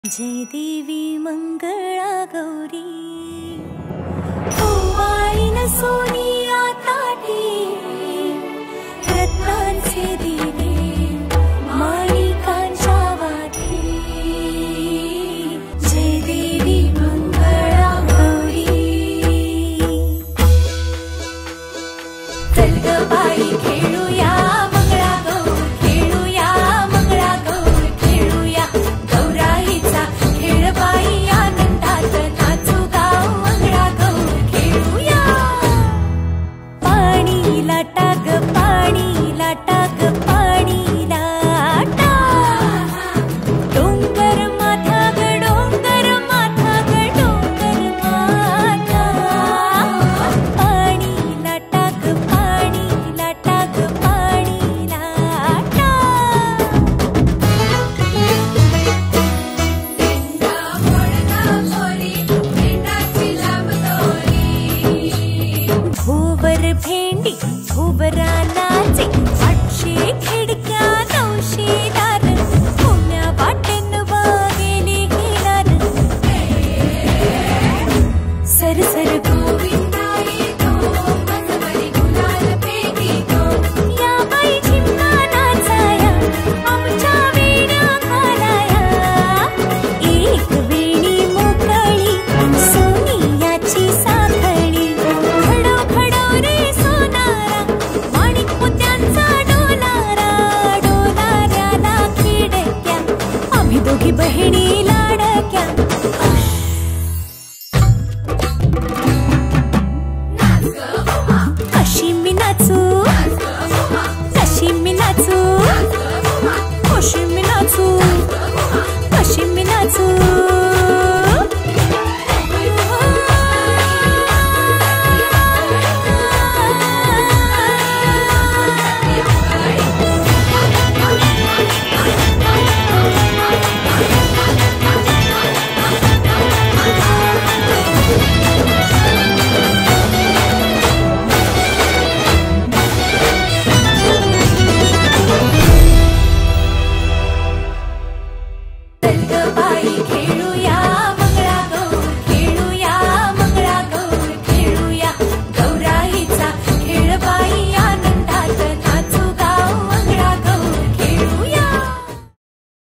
जय देवी मंगळा गौरी ओवाळीन सोनिया ताटी रत्नांचे दिवे माणिकांच्या वाटी जय देवी मंगळा गौरी चल ग बाई खेळूया भेंडी भुवरा नाचे 800 खिडक्या 900 दार पुण्या वाटेन वागेली हिलार सरसर गोविंदा येतो मनवरी गुलाल फेकीतो या बाई झिम्मा नाचाया आमच्या वेड्या घालाया एक वेणी मोकळी सोनियाची साखळी दोघी बहिणी लाडक्या कशी मी नाचू कशी मी नाचू कशी मी नाचू कशी मी नाचू